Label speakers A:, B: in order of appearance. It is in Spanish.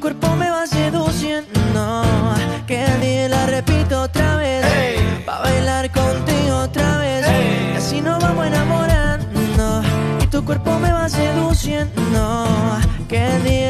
A: cuerpo me va seduciendo, que el día la repito otra vez, pa' bailar contigo otra vez, y así nos vamos enamorando. Y tu cuerpo me va seduciendo, que el día